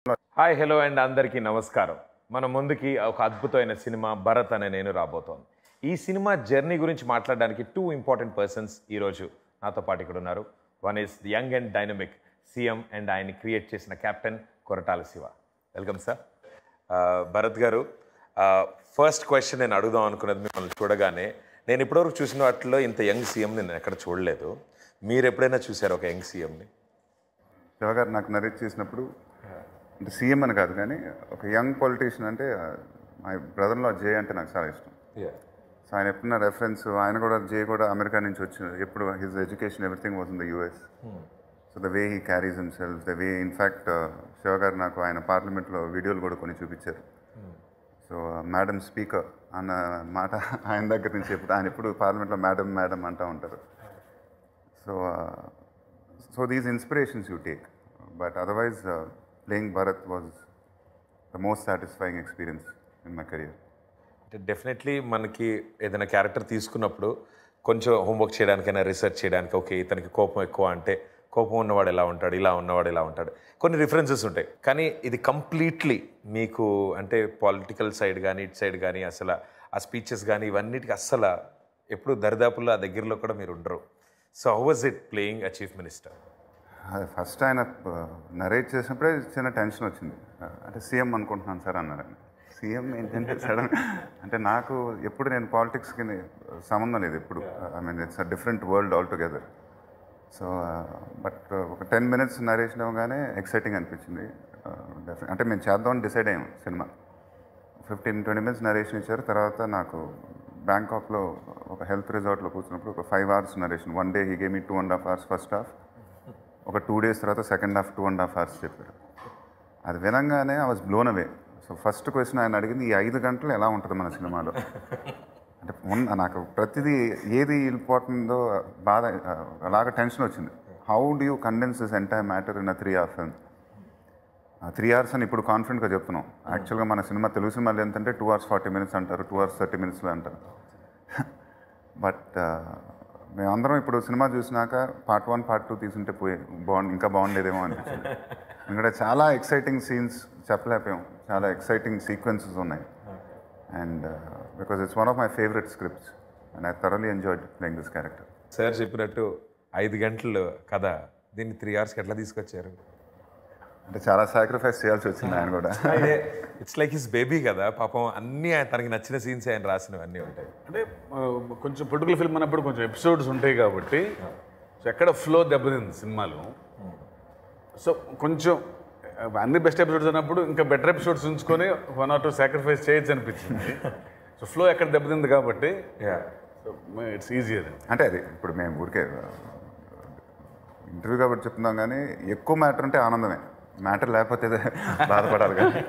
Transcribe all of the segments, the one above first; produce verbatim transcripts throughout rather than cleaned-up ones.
Hi hello and అందరికీ నమస్కారం. మన ముందుకి ఒక అద్భుతమైన సినిమా భరత్ అనే నేను రాబోతోంది. ఈ సినిమా జర్నీ గురించి మాట్లాడడానికి టూ ఇంపార్టెంట్ పర్సన్స్ ఈరోజు నాతో పాటు ఇక్కడ ఉన్నారు. One is the young and dynamic CM and ఆయన్ని క్రియేట్ చేసిన captain Koratala Siva. Welcome sir. Bharat garu, first question నేను అడుగుదాం అనుకున్నది మిమ్మల్ని చూడగానే, నేను ఇప్పటివరకు చూసిన వాటిలో ఇంత యంగ్ సీఎం నేను ఎక్కడ చూడలేదు. మీరు ఎప్పుడైనా చూసారు ఒక యంగ్ సీఎంని? శివ గారు నాకు నరేట్ చేసినప్పుడు, అంటే సీఎం అని కాదు కానీ ఒక యంగ్ పొలిటీషియన్ అంటే మా బ్రదర్లో జే అంటే నాకు చాలా ఇష్టం. సో ఆయన ఎప్పుడున్న రెఫరెన్స్, ఆయన కూడా జే కూడా అమెరికా నుంచి వచ్చినారు. ఎప్పుడు his education everything was in the US. So the way he carries himself, the way in fact Siva garu నాకు ఆయన పార్లమెంట్లో వీడియోలు కూడా కొన్ని చూపించారు. సో మేడం స్పీకర్ అన్న మాట ఆయన దగ్గర నుంచి ఎప్పుడు, ఆయన ఎప్పుడు పార్లమెంట్లో మేడం మేడం అంటూ ఉంటారు. So so these inspirations you take, but otherwise playing Bharat was the most satisfying experience in my career. అంటే డెఫినెట్లీ మనకి ఏదైనా క్యారెక్టర్ తీసుకున్నప్పుడు కొంచెం హోంవర్క్ చేయడానికైనా, రీసెర్చ్ చేయడానికి, ఓకే ఇతనికి కోపం ఎక్కువ అంటే కోపం ఉన్నవాడు ఎలా ఉంటాడు, ఇలా ఉన్నవాడు ఇలా ఉంటాడు, కొన్ని రిఫరెన్సెస్ ఉంటాయి. కానీ ఇది కంప్లీట్లీ మీకు అంటే పొలిటికల్ సైడ్ కానీ ఇటు సైడ్ కానీ అసలు ఆ స్పీచెస్ కానీ ఇవన్నిటికి అస్సలు ఎప్పుడు దరిదాపుల్లో ఆ దగ్గరలో కూడా మీరు ఉండరు. So how was it playing a chief minister? అది ఫస్ట్ ఆయన నరేట్ చేసినప్పుడే చిన్న టెన్షన్ వచ్చింది. అంటే సీఎం అనుకుంటున్నాను సార్ అన్నారు. సీఎం ఏంటంటే సడన్, అంటే నాకు ఎప్పుడు నేను పాలిటిక్స్కి సంబంధం లేదు ఎప్పుడు. I mean it's a different world altogether. So but ఒక టెన్ మినిట్స్ నరేషన్ అవ్వగానే ఎక్సైటింగ్ అనిపించింది. అంటే మేము చేద్దామని డిసైడ్ అయ్యాము cinema. Fifteen twenty minutes narration ఇచ్చారు. తర్వాత నాకు బ్యాంకాక్లో ఒక హెల్త్ రిసార్ట్లో కూర్చున్నప్పుడు ఒక five hours narration. One day he gave me two and half hours first half, ఒక టూ డేస్ తర్వాత second half two and half hours చెప్పారు. అది వినంగానే I was blown away. So first question ఆయన అడిగింది, ఈ ఐదు గంటలు ఎలా ఉంటుంది మన సినిమాలో అంటే. ఉన్న నాకు ప్రతిదీ ఏది వెళ్ళిపోతుందో బాధ, అలాగా టెన్షన్ వచ్చింది. How do you condense this entire matter in a three hours film. Three hours అని ఇప్పుడు కాన్ఫిడెంట్గా చెప్తున్నాం. యాక్చువల్గా మన సినిమా తెలుగు సినిమాలు ఎంతంటే టూ అవర్స్ ఫార్టీ మినిట్స్ అంటారు, టూ అవర్స్ థర్టీ మినిట్స్లో అంటారు. బట్ మేమందరం ఇప్పుడు సినిమా చూసినాక పార్ట్ వన్ పార్ట్ టూ తీసుంటే పోయి బాగుంది, ఇంకా బాగుండేదేమో అనిపించింది. ఎందుకంటే చాలా ఎక్సైటింగ్ సీన్స్ చెప్పలేకపోయాం, చాలా ఎక్సైటింగ్ సీక్వెన్సెస్ ఉన్నాయి. And because it's one of my favourite scripts and I thoroughly enjoyed playing this character. Sir చెప్పినట్టు ఐదు గంటలు కదా, దీన్ని త్రీ అవర్స్కి ఎట్లా తీసుకొచ్చారు? అంటే చాలా సాక్రిఫైస్ చేయాల్సి వచ్చింది ఆయన కూడా. ఇట్స్ లైక్ హిస్ బేబీ కదా పాపం, అన్నీ ఆయన తనకి నచ్చిన సీన్స్ ఆయన రాసినవన్నీ ఉంటాయి. అంటే కొంచెం పొలిటికల్ ఫిల్మ్ అన్నప్పుడు కొంచెం ఎపిసోడ్స్ ఉంటాయి కాబట్టి సో ఎక్కడ ఫ్లో దెబ్బతింది సినిమాలో. సో కొంచెం అన్ని బెస్ట్ ఎపిసోడ్స్ అన్నప్పుడు ఇంకా బెటర్ ఎపిసోడ్స్ ఉంచుకొని వన్ ఆర్ టూ సాక్రిఫైస్ చేయొచ్చు అనిపించింది. సో ఫ్లో ఎక్కడ దెబ్బతింది కాబట్టి ఇట్స్ ఈజియర్. అంటే అది ఇప్పుడు మేము ఊరికే ఇంటర్వ్యూ కాబట్టి చెప్తున్నాం, కానీ ఎక్కువ మ్యాటర్ ఉంటే ఆనందమే, మ్యాటర్ లేకపోతే బాధపడాలి. కానీ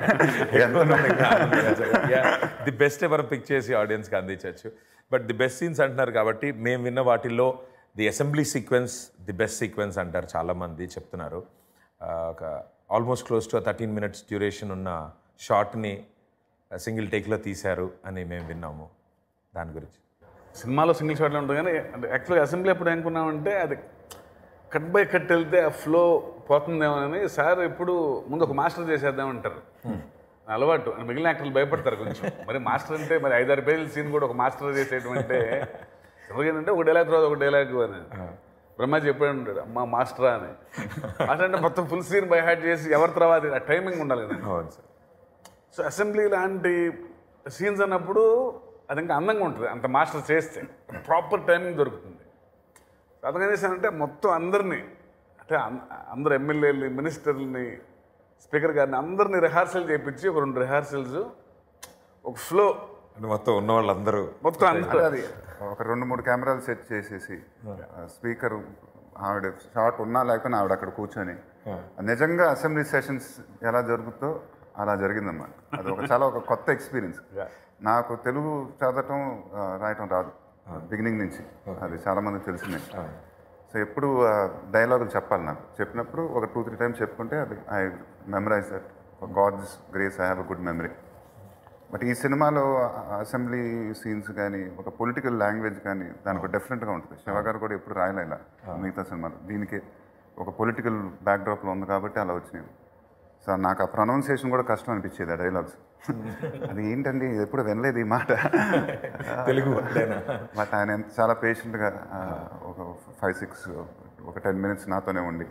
ది బెస్ట్ ఎవరు పిక్ చేసి ఆడియన్స్కి అందించవచ్చు. బట్ ది బెస్ట్ సీన్స్ అంటున్నారు కాబట్టి మేము విన్న వాటిల్లో the assembly sequence the best sequence అంటారు చాలామంది చెప్తున్నారు. ఒక almost close to thirteen minutes duration ఉన్న షార్ట్ని సింగిల్ టేక్లో తీశారు అని మేము విన్నాము. దాని గురించి సినిమాలో సింగిల్ షాట్లో ఉంటుంది, కానీ యాక్చువల్గా అసెంబ్లీ ఎప్పుడు అనుకున్నామంటే అది కట్ బై కట్ వెళ్తే ఆ ఫ్లో పోతుందేమోనని సార్ ఎప్పుడు ముందు ఒక మాస్టర్ చేసేద్దామంటారు. అలవాటు మిగిలిన యాక్టర్లు భయపడతారు కొంచెం. మరి మాస్టర్ అంటే మరి ఐదారు పేజీల సీన్ కూడా ఒక మాస్టర్ చేసేయడం అంటే ఎవరికేంటంటే ఒక డైలాగ్ తర్వాత ఒక డైలాగ్ అని బ్రహ్మాజీ ఎప్పుడైనా ఉంటాడు, అమ్మ మాస్టరా అని. మాస్టర్ అంటే మొత్తం ఫుల్ సీన్ బై హ్యాడ్ చేసి ఎవరి తర్వాత ఆ టైమింగ్ ఉండాలి కదా. సో అసెంబ్లీ లాంటి సీన్స్ అన్నప్పుడు అది ఇంకా అందంగా ఉంటుంది, అంత మాస్టర్ చేస్తే ప్రాపర్ టైమింగ్ దొరుకుతుంది. అతను ఏం చేశానంటే మొత్తం అందరినీ, అంటే అందరు ఎమ్మెల్యేలని, మినిస్టర్లని, స్పీకర్ గారిని అందరినీ రిహార్సల్ చేయించి ఒక రెండు రిహార్సల్స్ ఒక ఫ్లో మొత్తం ఉన్న వాళ్ళందరూ మొత్తం అందరూ అది ఒక రెండు మూడు కెమెరాలు సెట్ చేసేసి స్పీకర్ ఆవిడ షార్ట్ ఉన్నా లేకపోయినా ఆవిడ అక్కడ కూర్చొని నిజంగా అసెంబ్లీ సెషన్స్ ఎలా జరుగుతుందో అలా జరిగిందన్నమాట. అది ఒక చాలా ఒక కొత్త ఎక్స్పీరియన్స్. నాకు తెలుగు చదవటం రాయటం రాదు బిగినింగ్ నుంచి, అది చాలామందికి తెలిసిందే. సో ఎప్పుడు డైలాగులు చెప్పాలి, నాకు చెప్పినప్పుడు ఒక టూ త్రీ టైమ్స్ చెప్పుకుంటే అది I memorise that. God's grace I have a good memory. But ఈ సినిమాలో అసెంబ్లీ సీన్స్ కానీ ఒక పొలిటికల్ లాంగ్వేజ్ కానీ దానికి డిఫరెంట్గా ఉంటుంది. శివ గారు కూడా ఎప్పుడు రాయలేలా మిగతా సినిమాలు, దీనికి ఒక పొలిటికల్ బ్యాక్డ్రాప్లో ఉంది కాబట్టి అలా వచ్చినాయి. సో నాకు ఆ ప్రొనౌన్సియేషన్ కూడా కష్టం అనిపించేది ఆ డైలాగ్స్. అది ఏంటండి ఎప్పుడు వినలేదు ఈ మాట. తెలుగు బట్ ఆయన ఎంత చాలా పేషెంట్గా ఒక ఫైవ్ సిక్స్ ఒక టెన్ మినిట్స్ నాతోనే ఉండి,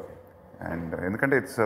అండ్ ఎందుకంటే ఇట్స్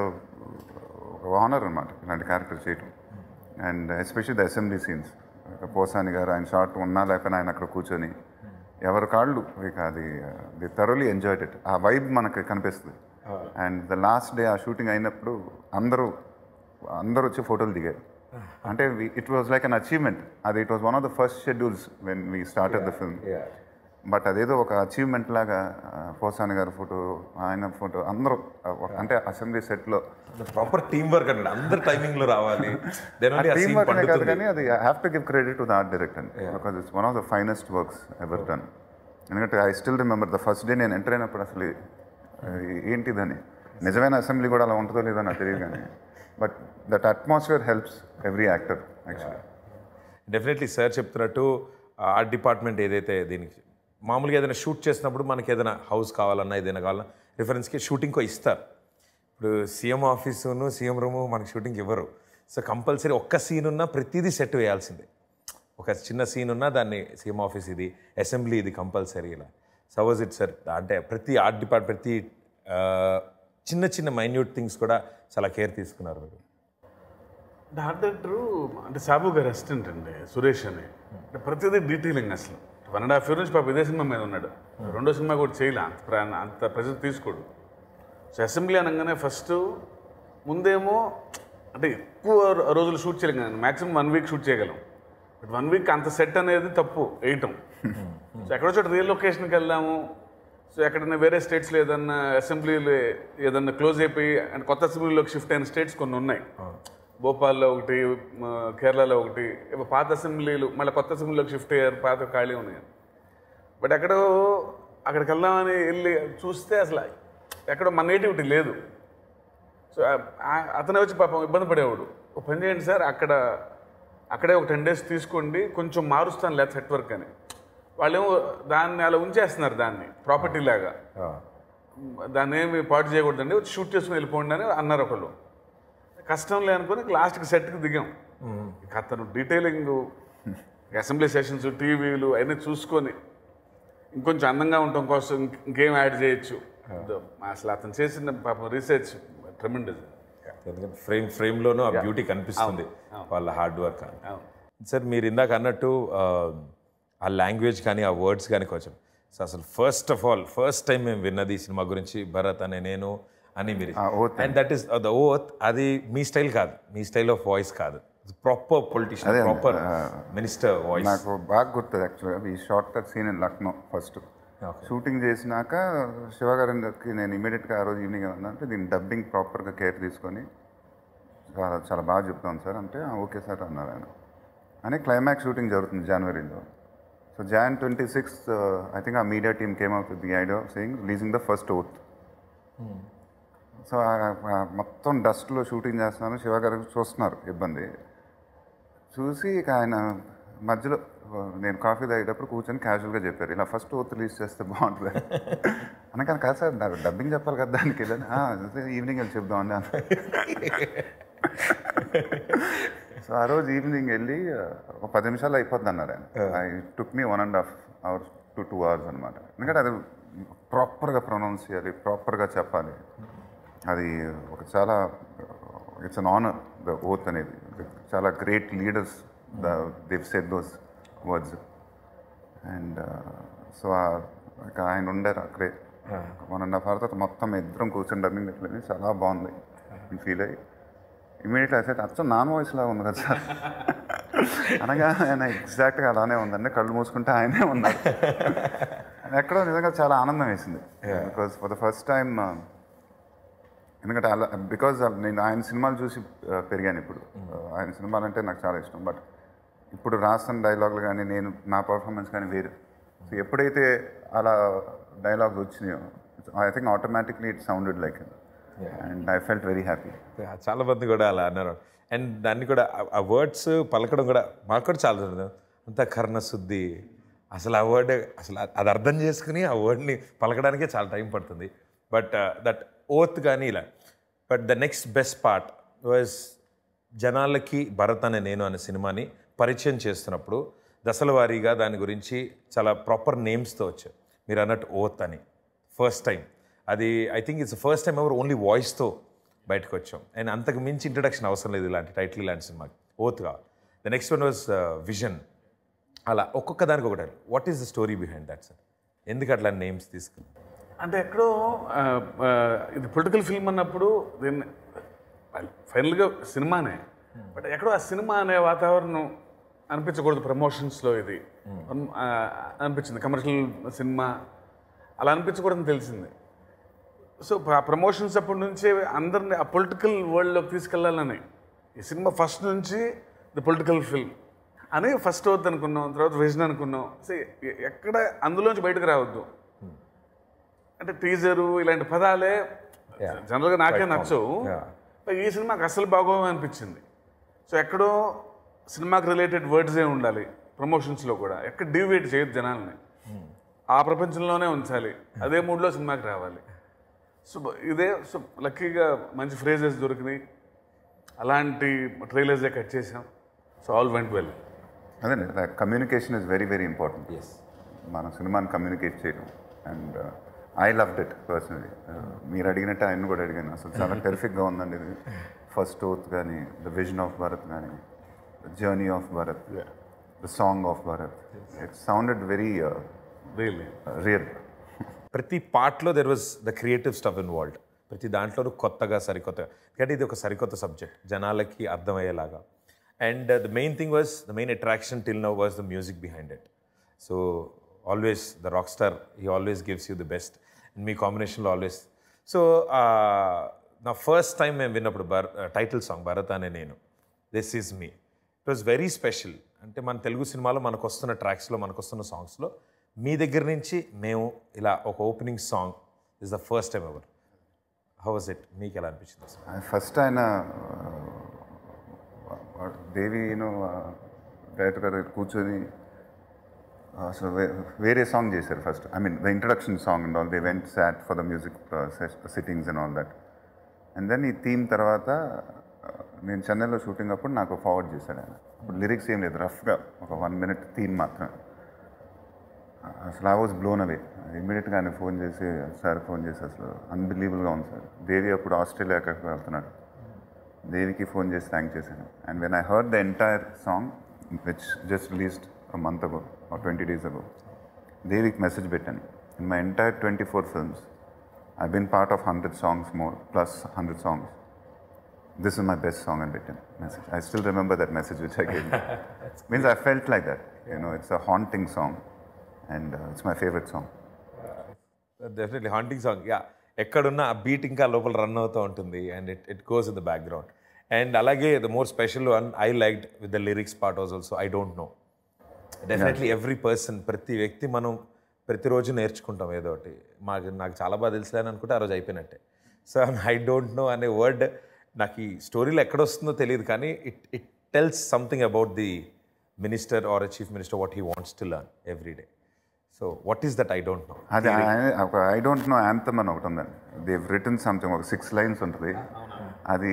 ఒక ఆనర్ అనమాట ఇలాంటి క్యారెక్టర్ చేయటం. And especially the assembly scenes, Posani garu ఆయన షార్ట్ ఉన్నా లేకపోయినా ఆయన అక్కడ కూర్చొని ఎవరి కాళ్ళు ఇక అది ది థరోలీ ఎంజాయ్డ్ ఇట్. ఆ వైబ్ మనకు కనిపిస్తుంది. అండ్ ద లాస్ట్ డే ఆ షూటింగ్ అయినప్పుడు అందరూ అందరూ వచ్చి ఫోటోలు దిగారు. అంటే it was like an achievement. అది it was one of the first schedules when we started the film. But అదేదో ఒక అచీవ్మెంట్ లాగా పోసాని గారి ఫోటో, ఆయన ఫోటో, అందరూ అంటే అసెంబ్లీ సెట్లో ప్రాపర్ టీమ్ వర్క్ అండి. అందరు టైమింగ్లో రావాలి. టీమ్ వర్క్ అనే కాదు కానీ అది I have to give credit to the art director అండి, because it's one of the finest works ever done. ఎందుకంటే I still remember the first day నేను ఎంటర్ అయినప్పుడు అసలు ఏంటిదని, నిజమైన అసెంబ్లీ కూడా అలా ఉంటుందో లేదో నాకు తెలియదు కానీ, but that atmosphere helps every actor actually. Definitely sir చెప్తున్నట్టు ఆర్ట్ డిపార్ట్మెంట్ ఏదైతే దీనికి మామూలుగా ఏదైనా షూట్ చేసినప్పుడు మనకి ఏదైనా హౌస్ కావాలన్నా ఏదైనా కావాలన్నా రిఫరెన్స్కి షూటింగ్కో ఇస్తారు. ఇప్పుడు సీఎం ఆఫీసును సీఎం రూము మనకి షూటింగ్కి ఇవ్వరు. సో కంపల్సరీ ఒక్క సీన్ ఉన్నా ప్రతిదీ సెట్ వేయాల్సిందే. ఒక చిన్న సీన్ ఉన్నా దాన్ని సీఎం ఆఫీస్ ఇది, అసెంబ్లీ ఇది కంపల్సరీ ఇలా. సపోజ్ ఇట్ సార్ అంటే ప్రతి ఆర్ట్ డిపార్ట్మెంట్ ప్రతి చిన్న చిన్న మైన్యూట్ థింగ్స్ కూడా చాలా కేర్ తీసుకున్నారు మీరు. అంటే ఆర్ట్ డైరెక్టరు అంటే సాబు గారు అసిస్టెంట్ అండి సురేష్ అని, అంటే ప్రతిదీ డీటెయిలింగ్. అసలు వన్ అండ్ హాఫ్ ఇయర్ నుంచి పాప ఇదే సినిమా మీద ఉన్నాడు. రెండో సినిమా కూడా చేయలే, అంత ప్రా అంత ప్రెజర్ తీసుకోడు. సో అసెంబ్లీ అనగానే ఫస్ట్ ముందేమో అంటే ఎక్కువ రోజులు షూట్ చేయలేం కదా, మ్యాక్సిమం వన్ వీక్ షూట్ చేయగలం. బట్ వన్ వీక్ అంత సెట్ అనేది తప్పు వేయటం. సో ఎక్కడో చోట రియల్ లొకేషన్కి వెళ్దాము, సో ఎక్కడైనా వేరే స్టేట్స్లో ఏదన్నా అసెంబ్లీలు ఏదన్నా క్లోజ్ అయిపోయి అంటే కొత్త అసెంబ్లీలోకి షిఫ్ట్ అయిన స్టేట్స్ కొన్ని ఉన్నాయి. భోపాల్లో ఒకటి, కేరళలో ఒకటి, పాత అసెంబ్లీలు మళ్ళీ కొత్త అసెంబ్లీలోకి షిఫ్ట్ అయ్యారు, పాత ఖాళీ ఉన్నాయి. బట్ ఎక్కడో అక్కడికి వెళ్దామని వెళ్ళి చూస్తే అసలు ఎక్కడో మన నేటివిటీ లేదు. సో అతనే వచ్చి పాపం ఇబ్బంది పడేవాడు, ఒక పని చేయండి సార్ అక్కడ అక్కడే ఒక టెన్ డేస్ తీసుకోండి, కొంచెం మారుస్తాను లేదా సెట్ వర్క్ అని. వాళ్ళేమో దాన్ని అలా ఉంచేస్తున్నారు, దాన్ని ప్రాపర్టీ లాగా, దాన్ని ఏమి పాటు చేయకూడదండి, షూట్ చేసుకుని వెళ్ళిపోండి అని అన్నారు ఒకళ్ళు. కష్టం లేనుకొని లాస్ట్కి సెట్కి దిగాం. ఇక అతను డీటెయిలింగ్ అసెంబ్లీ సెషన్స్ టీవీలు అవన్నీ చూసుకొని ఇంకొంచెం అందంగా ఉండటం కోసం ఇంకేం యాడ్ చేయొచ్చు. అసలు అతను చేసిన పాపం రీసెర్చ్ ట్రెమెండస్. ఎందుకంటే ఫ్రేమ్ ఫ్రేమ్లోనూ ఆ బ్యూటీ కనిపిస్తుంది వాళ్ళ హార్డ్ వర్క్. సార్ మీరు ఇందాక అన్నట్టు ఆ లాంగ్వేజ్ కానీ ఆ వర్డ్స్ కానీ కొంచెం సో అసలు first of all first time మేము విన్నది ఈ సినిమా గురించి భరత్ అనే నేను అని మీరు, and that is the oath. అది మీ స్టైల్ కాదు, మీ స్టైల్ ఆఫ్ వాయిస్ కాదు, proper politician, proper minister voice. నాకు బాగా గుర్తుంది యాక్చువల్గా ఈ short cut scene in Lucknow. First shooting చేసినాక శివగారికి నేను ఇమీడియట్గా ఆ రోజు ఈవినింగ్ ఏమన్నా దీన్ని డబ్బింగ్ ప్రాపర్గా కేర్ తీసుకొని చాలా చాలా బాగా చెప్తాను సార్ అంటే ఓకే సార్ అన్నారు ఆయన. అని క్లైమాక్స్ షూటింగ్ జరుగుతుంది జనవరిలో. So Jan twenty sixth I think ఆ media team came out with the idea of saying releasing the first oath. So మొత్తం డస్ట్లో షూటింగ్ చేస్తున్నాను, శివగారు చూస్తున్నారు ఇబ్బంది. చూసి ఇక ఆయన మధ్యలో నేను కాఫీ తాగేటప్పుడు కూర్చొని క్యాజువల్గా చెప్పారు, ఇలా ఫస్ట్ ఓత్ రిలీజ్ చేస్తే బాగుంటుంది అనకాని. కాదు సార్ డబ్బింగ్ చెప్పాలి కదా దానికి, ఈవినింగ్ వెళ్ళి చెప్దామని అన్న. సో ఆ రోజు ఈవినింగ్ వెళ్ళి ఒక పది నిమిషాలు అయిపోద్ది అన్నారు ఆయన. I took me one and half hours to two hours అనమాట. ఎందుకంటే అది ప్రాపర్గా ప్రొనౌన్స్ చేయాలి, ప్రాపర్గా చెప్పాలి. అది ఒక చాలా it's an honour the oath అనేది. చాలా great leaders the they've said those words. And so ఇక ఆయన ఉండారు అక్కడే వన్ అండ్ హాఫ్ అవర్. తర్వాత మొత్తం ఇద్దరం కూర్చొని డబ్బింగ్ పెట్టలేదు, చాలా బాగుంది ఫీల్ అయ్యి ఇమీడియట్లీ అయితే అచ్చం నాన్ వాయిస్ లాగా ఉంది కదా సార్ అనగా ఆయన ఎగ్జాక్ట్గా అలానే ఉందండి, కళ్ళు మూసుకుంటే ఆయనే ఉన్నారు. ఎక్కడో నిజంగా చాలా ఆనందం వేసింది. Because for the first time, ఎందుకంటే అలా బికాజ్ నేను ఆయన సినిమాలు చూసి పెరిగాను. ఇప్పుడు ఆయన సినిమాలు అంటే నాకు చాలా ఇష్టం. బట్ ఇప్పుడు రాస్తున్న డైలాగులు కానీ నేను నా పర్ఫార్మెన్స్ కానీ వేరు. సో ఎప్పుడైతే అలా డైలాగ్స్ వచ్చినాయో I think automatically it sounded like and I felt very happy. చాలా మంది కూడా అలా అన్నారు. అండ్ దాన్ని కూడా ఆ వర్డ్స్ పలకడం కూడా మాకు కూడా చాలా అంత కర్ణ శుద్ధి. అసలు ఆ వర్డ్ అసలు అది అర్థం చేసుకుని ఆ వర్డ్ని పలకడానికే చాలా టైం పడుతుంది. బట్ దట్ ఓత్ కానీ ఇలా. But the next best part was జనాలకి భరత్ అనే నేను అనే సినిమాని పరిచయం చేస్తున్నప్పుడు దశల వారీగా దాని గురించి చాలా ప్రాపర్ నేమ్స్తో వచ్చారు. మీరు అన్నట్టు ఓత్ అని ఫస్ట్ టైం, అది I think it's first time ఎవరు ఓన్లీ వాయిస్తో బయటకు వచ్చాం. అండ్ అంతకు మించి ఇంట్రడక్షన్ అవసరం లేదు ఇలాంటి టైటిల్ ఇలాంటి సినిమాకి. ఓత్ కావాలి. The next one was vision. అలా ఒక్కొక్క దానికి ఒకటి. What is the story behind that sir? ఎందుకు అట్లా నేమ్స్ తీసుకుని? అంటే ఎక్కడో ఆ, ఆ, ఇది పొలిటికల్ ఫిల్మ్ అన్నప్పుడు దీన్ని ఫైనల్గా సినిమానే, బట్ ఎక్కడో ఆ సినిమా అనే వాతావరణం అనిపించకూడదు ప్రమోషన్స్లో. ఇది ఆ, అనిపించింది కమర్షియల్ సినిమా అలా అనిపించకూడదని తెలిసింది. సో ఆ ప్రమోషన్స్ అప్పటి నుంచి అందరిని ఆ పొలిటికల్ వరల్డ్లోకి తీసుకెళ్లాలని ఈ సినిమా ఫస్ట్ నుంచి ది పొలిటికల్ ఫిల్మ్ అని ఫస్ట్ అవుద్ది అనుకున్నాం, తర్వాత విజన్ అనుకున్నాం. సో ఎక్కడ అందులోంచి బయటకు రావద్దు అంటే టీజరు ఇలాంటి పదాలే జనరల్గా నాకే నచ్చవు. ఈ సినిమాకి అసలు బాగోవు అనిపించింది. సో ఎక్కడో సినిమాకి రిలేటెడ్ వర్డ్సే ఉండాలి ప్రమోషన్స్లో కూడా. ఎక్కడ డివియేట్ చేయొద్దు జనాల్ని, ఆ ప్రపంచంలోనే ఉంచాలి, అదే మూడ్లో సినిమాకి రావాలి. సో ఇదే సో లక్కీగా మంచి ఫ్రేజెస్ దొరికినాయి, అలాంటి ట్రైలర్సే కట్ చేసాం. So all went well. అదే communication is very very important. మన సినిమాని కమ్యూనికేట్ చేయడం. And I loved it personally. మీరు అడిగినట్టు ఆయన కూడా అడిగాను. అసలు చాలా టెరిఫిక్గా ఉందండి ఇది. ఫస్ట్ ఓత్ కానీ, ద విజన్ ఆఫ్ భరత్ కానీ, the journey of Bharat, the song of Bharat, it sounded very really real. ప్రతి పార్ట్లో there was the creative stuff involved. ప్రతి దాంట్లోనూ కొత్తగా సరికొత్తగా, ఎందుకంటే ఇది ఒక సరికొత్త సబ్జెక్ట్ జనాలకి అర్థమయ్యేలాగా. And the main thing was the main attraction till now was the music behind it. So always the rock star, he always gives you the best. And మీ కాంబినేషన్లో ఆల్వేస్. సో నా ఫస్ట్ టైం మేము విన్నప్పుడు భర్ title song Bharat అనే నేను, this is me, it was very special. అంటే మన తెలుగు సినిమాలో మనకు వస్తున్న ట్రాక్స్లో, మనకు వస్తున్న సాంగ్స్లో మీ దగ్గర నుంచి మేము ఇలా ఒక opening song is the first time ever. How was it? మీకు ఎలా అనిపించింది సార్? ఫస్ట్ ఆయన దేవిను డైరెక్టర్ గారు కూర్చొని అసలు వేరే సాంగ్ చేశారు first. I mean the introduction song and all, they went sat for the music sittings and all that. And then ఈ థీమ్ తర్వాత నేను చెన్నైలో షూటింగ్ అప్పుడు నాకు ఫార్వర్డ్ చేశాడు ఆయన. ఇప్పుడు లిరిక్స్ ఏం లేదు, రఫ్గా ఒక వన్ మినిట్ థీమ్ మాత్రం. అసలు ఐ వాజ్ బ్లోన్ అవే. ఇమీడియట్గా ఆయన ఫోన్ చేసి, సార్ ఫోన్ చేసి అసలు అన్బిలీవబుల్గా ఉంది సార్. దేవి అప్పుడు ఆస్ట్రేలియా ఎక్కడికి వెళ్తున్నాడు, దేవికి ఫోన్ చేసి థ్యాంక్ చేశాను. And when I heard the entire song which just released a month ago or twenty days ago, Devik message పెట్టాను. In my entire twenty-four films, I've been part of one hundred songs more, plus one hundred songs. This is my best song I've written. Message. I still remember that message which I gave him. Means I felt like that. You know, it's a haunting song and uh, it's my favorite song. Definitely haunting song. Yeah, ఎక్కడున్నా ఆ beat ఇంకా లోపల run అవుతూ ఉంటుంది and it it goes in the background. And అలాగే the more special one I liked with the lyrics part was also I don't know. Definitely every person, ప్రతి వ్యక్తి మనం ప్రతిరోజు నేర్చుకుంటాం ఏదో ఒకటి. మాకు నాకు చాలా బాగా తెలుసులే అని అనుకుంటే ఆ రోజు అయిపోయినట్టే. సో ఐ డోంట్ నో అనే వర్డ్ నాకు ఈ స్టోరీలో ఎక్కడొస్తుందో తెలియదు, కానీ it it tells something about the minister or a chief minister what he wants to learn every day. So what is that I don't know? అది ఒక ఐ డోంట్ నో యాంథమ్ అని ఒకటి ఉందండి. దేవ్ రిటన్ సంథింగ్, ఒక six lines ఉంటుంది. అది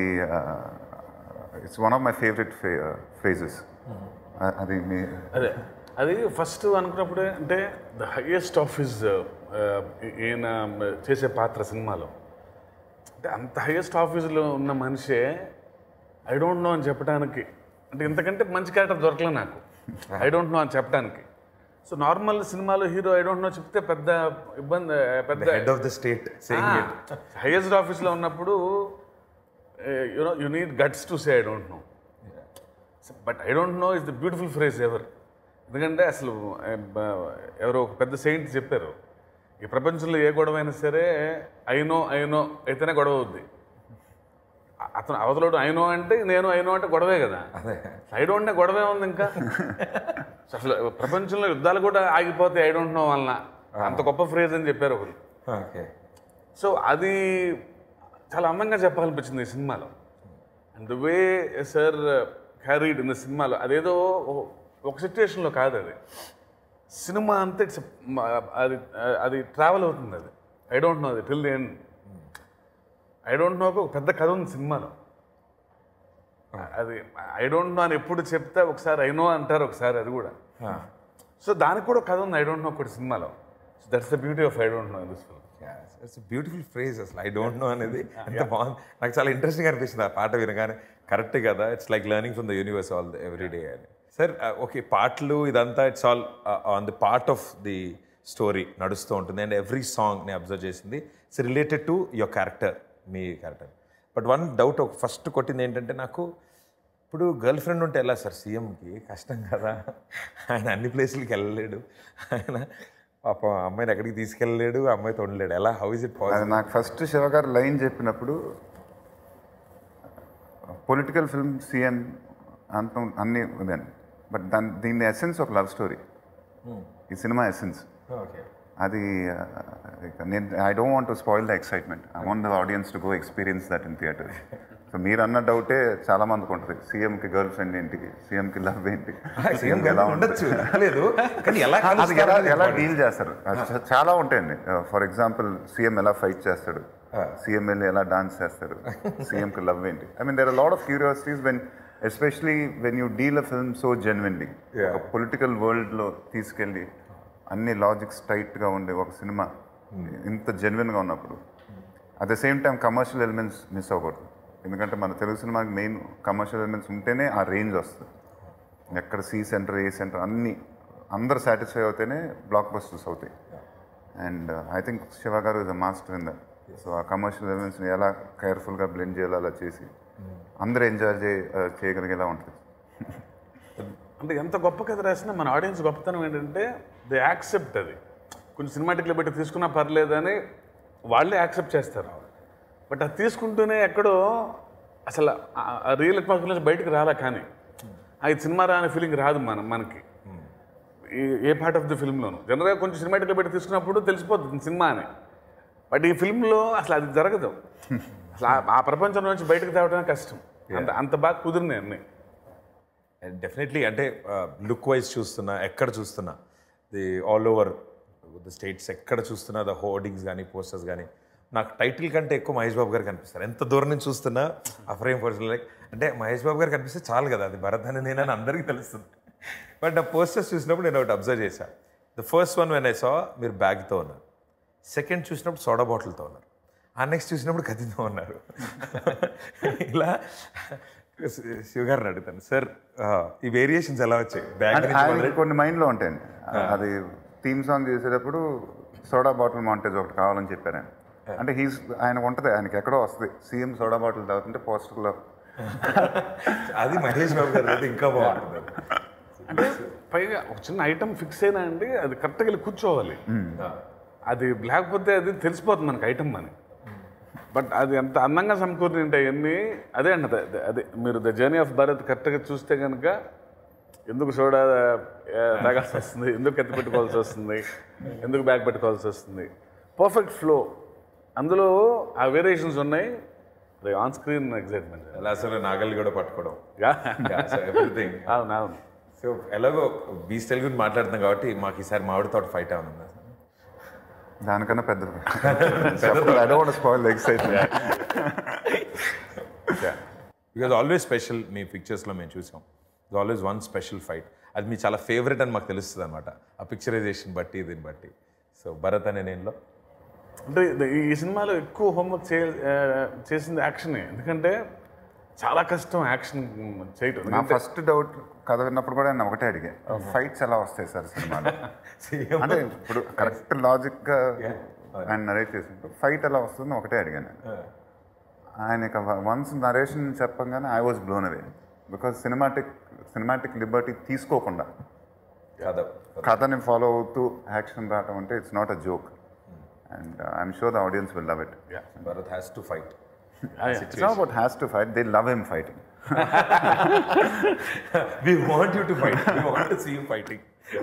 it's one of my favourite phrases. అది మీ అదే అది ఫస్ట్ అనుకున్నప్పుడే అంటే ద హైయెస్ట్ ఆఫ్ హిజ్ ఈయన చేసే పాత్ర సినిమాలో అంటే అంత హైయెస్ట్ ఆఫీసులో ఉన్న మనిషే ఐ డోంట్ నో అని చెప్పడానికి, అంటే ఇంతకంటే మంచి క్యారెక్టర్ దొరకలే నాకు ఐ డోంట్ నో అని చెప్పడానికి. సో నార్మల్ సినిమాలో హీరో ఐ డోంట్ నో చెప్తే పెద్ద ఇబ్బంది, పెద్ద head of the state highest ఆఫీస్లో ఉన్నప్పుడు you know you need guts to say I don't know. But I don't know is the beautiful phrase ever. ఎందుకంటే అసలు ఎవరో ఒక పెద్ద సెయింట్ చెప్పారు, ఈ ప్రపంచంలో ఏ గొడవ అయినా సరే ఐనో ఐనో అయితేనే గొడవ అవుద్ది. అతను అవతలోడు ఐనో అంటే నేను ఐనో అంటే గొడవే కదా, ఐ డోంట్ నో గొడవే ఉంది. ఇంకా అసలు ప్రపంచంలో యుద్ధాలు కూడా ఆగిపోతాయి ఐ డోంట్ నో వలన. అంత గొప్ప ఫ్రేజ్ అని చెప్పారు ఒకరు. సో అది చాలా అందంగా చెప్పాలనిపించింది ఈ సినిమాలో. And the way sir carried in the సినిమాలో, అదేదో ఒక సిచ్యువేషన్లో కాదు, అది సినిమా అంతా ఇట్స్ అది అది ట్రావెల్ అవుతుంది. అది ఐ డోంట్ నో, అది till the end I don't నోకి ఒక పెద్ద కథ ఉంది సినిమాలో. అది ఐ డోంట్ నో అని ఎప్పుడు చెప్తే ఒకసారి ఐ నో అంటారు ఒకసారి, అది కూడా. సో దానికి కూడా కథ ఉంది ఐ డోంట్ నో ఒకటి సినిమాలో. So that's the beauty of I don't know in this film. It's beautiful phrase అసలు ఐ డోంట్ నో అనేది అంత బాగుంది. నాకు చాలా ఇంట్రెస్టింగ్ అనిపిస్తుంది ఆ పాట వినగానే. కరెక్ట్ కదా, it's like learning from the universe all every day అని. సార్ ఓకే, పాటలు ఇదంతా it's all on the part of the story నడుస్తూ ఉంటుంది. అండ్ ఎవ్రీ సాంగ్ నేను అబ్జర్వ్ చేసింది it's related to your character, మీ character. But one doubt first కొట్టింది ఏంటంటే నాకు, ఇప్పుడు గర్ల్ ఫ్రెండ్ ఉంటే ఎలా సార్ సీఎంకి కష్టం కదా, ఆయన అన్ని ప్లేసులకి వెళ్ళలేడు, ఆయన పాప అమ్మాయిని ఎక్కడికి తీసుకెళ్ళలేడు, అమ్మాయితో ఉండలేడు, ఎలా, హౌ ఇస్ ఇట్ పాసిబుల్? నాకు ఫస్ట్ శివ గారు లైన్ చెప్పినప్పుడు పొలిటికల్ ఫిల్మ్ సీఎం అంత అన్నీ ఇదండి, బట్ దాని దీని ఎసెన్స్ ఒక లవ్ స్టోరీ, ఈ సినిమా ఎసెన్స్ ఓకే. అది నేను I don't want to spoil the excitement, I want the audience to go experience that in theatre. So మీరు అన్న డౌటే చాలా మందికి ఉంటుంది, సీఎంకి గర్ల్ ఫ్రెండ్ ఏంటి, సీఎంకి లవ్ ఏంటి, సీఎం ఎలా ఉండొచ్చు లేదు, కానీ ఎలా అది ఎలా ఎలా డీల్ చేస్తారు, చాలా ఉంటాయండి. ఫర్ ఎగ్జాంపుల్ సీఎం ఎలా ఫైట్ చేస్తాడు, సీఎం వెళ్ళి ఎలా డాన్స్ చేస్తాడు, సీఎంకి లవ్ ఏంటి. I mean there are lot of curiosities when especially when you deal a film so genuinely. ఒక పొలిటికల్ వరల్డ్లో తీసుకెళ్ళి అన్ని లాజిక్స్ టైట్గా ఉండే ఒక సినిమా ఇంత జెన్యున్గా ఉన్నప్పుడు at the same time commercial elements miss అవ్వకూడదు. ఎందుకంటే మన తెలుగు సినిమాకి మెయిన్ కమర్షియల్ ఎలిమెంట్స్ ఉంటేనే ఆ రేంజ్ వస్తుంది. ఎక్కడ సి సెంటర్ ఏ సెంటర్ అన్నీ అందరు సాటిస్ఫై అవుతేనే బ్లాక్ బస్టర్స్ అవుతాయి. And I think Shiva garu is a master in that. So ఆ కమర్షియల్ ఎలిమెంట్స్ని ఎలా కేర్ఫుల్గా బ్లెండ్ చేయాలో అలా చేసి అందరూ ఎంజాయ్ చే చేయగలిగేలా ఉంటుంది. అంటే ఎంత గొప్ప కథ రాసినా మన ఆడియన్స్ గొప్పతనం ఏంటంటే దే యాక్సెప్ట్. అది కొంచెం సినిమాటిక్లో పెట్టి తీసుకున్నా పర్లేదని వాళ్ళే యాక్సెప్ట్ చేస్తారు. బట్ అది తీసుకుంటూనే ఎక్కడో అసలు ఆ రియల్ అట్మాస్ఫియర్ నుంచి బయటకు రాలా. కానీ అది సినిమా రా అనే ఫీలింగ్ రాదు మన మనకి ఏ పార్ట్ ఆఫ్ ది ఫిల్మ్లోను. జనరల్గా కొంచెం సినిమాటిక్లో పెట్టి తీసుకున్నప్పుడు తెలిసిపోతుంది సినిమా అని. బట్ ఈ ఫిల్మ్లో అసలు అది జరగదు. అసలు ఆ ప్రపంచం నుంచి బయటకు తేవడమే కష్టం. అంత అంత బాగా కుదిరినాయి అన్నీ. డెఫినెట్లీ అంటే లుక్ వైజ్ చూస్తున్నా, ఎక్కడ చూస్తున్నా the all over the states ఎక్కడ చూస్తున్నా ద హోర్డింగ్స్ కానీ పోస్టర్స్ కానీ నాకు టైటిల్ కంటే ఎక్కువ మహేష్ బాబు గారు కనిపిస్తారు. ఎంత దూరం నుంచి చూస్తున్నా ఆ ఫ్రేమ్ ఫోర్స్ లైక్ అంటే మహేష్ బాబు గారు కనిపిస్తే చాలు కదా, అది భరత్ అని నేనని అందరికీ తెలుస్తుంది. బట్ ఆ పోస్టర్స్ చూసినప్పుడు నేను ఒకటి అబ్జర్వ్ చేశాను. The first one when I saw మీరు బ్యాగ్తో ఉన్నారు, సెకండ్ చూసినప్పుడు సోడా బాటిల్తో ఉన్నారు, ఆ నెక్స్ట్ చూసినప్పుడు కత్తితో ఉన్నారు. ఇలా శివగారిని అడుగుతాను సార్, ఈ వేరియేషన్స్ ఎలా వచ్చాయి? బ్యాగ్ కొన్ని మైండ్లో ఉంటాయండి. అది థీమ్ సాంగ్ చేసేటప్పుడు సోడా బాటిల్ మాంటేజ్ ఒకటి కావాలని చెప్పారు ఆయన. అంటే హీస్ ఆయనకు ఉంటుంది, ఆయనకి ఎక్కడో వస్తుంది సీఎం సోడా బాటిల్ తాగుతుంటే పోస్టర్లో. అది మహేష్ బాబు గారు అయితే ఇంకా బాగుంటుంది. అంటే పైగా ఒక చిన్న ఐటమ్ ఫిక్స్ అయినా అండి అది కరెక్ట్గా వెళ్ళి కూర్చోవాలి. అది లేకపోతే అది తెలిసిపోతుంది మనకి ఐటమ్ అని. బట్ అది ఎంత అందంగా సమకూర్ని ఉంటాయి అన్నీ. అదే అండి అదే మీరు ద జర్నీ ఆఫ్ భారత్ కరెక్ట్గా చూస్తే కనుక ఎందుకు సోడా తాగాల్సి వస్తుంది, ఎందుకు ఎత్తి పెట్టుకోవాల్సి వస్తుంది, ఎందుకు బ్యాగ్ పెట్టుకోవాల్సి వస్తుంది, పర్ఫెక్ట్ ఫ్లో. అందులో ఆ వేరియేషన్స్ ఉన్నాయి. అది ఆన్ స్క్రీన్ ఎగ్జైట్మెంట్. ఎలా అసలు నాగల్ని కూడా పట్టుకోవడం, ఎవ్రీథింగ్. అవును అవును. సో ఎలాగో బీచ్ తెలుగు గురించి మాట్లాడుతున్నాం కాబట్టి మాకు ఈసారి మామిడి తోట ఫైట్ అవుతుందా? దానికన్నా పెద్ద బికాజ్ ఆల్వేస్ స్పెషల్ మీ పిక్చర్స్లో మేము చూసాం. It's always one special fight. అది మీ చాలా ఫేవరెట్ అని మాకు తెలుస్తుంది అనమాట, ఆ పిక్చరైజేషన్ బట్టి దీన్ని బట్టి. సో భరత్ అనే నేనులో అంటే ఈ సినిమాలో ఎక్కువ హోంవర్క్ చే చేసింది యాక్షనే. ఎందుకంటే చాలా కష్టం యాక్షన్ చేయటం. నా ఫస్ట్ డౌట్ కథ విన్నప్పుడు కూడా నేను ఒకటే అడిగా, ఫైట్స్ ఎలా వస్తాయి సార్ సినిమాలో? అంటే ఇప్పుడు కరెక్ట్ లాజిక్గా ఆయన నరేట్ చేసినప్పుడు ఫైట్ ఎలా వస్తుందో ఒకటే అడిగాను. ఆయన వన్స్ నరేషన్ చెప్పగానే I was blown away. Because cinematic cinematic liberty తీసుకోకుండా కథని ఫాలో అవుతూ యాక్షన్ రావటం అంటే it's not a joke. And I'm sure the audience will love it. Bharat has to fight. It's not about has to fight, they love him fighting. We want you to fight. We want to see you fighting.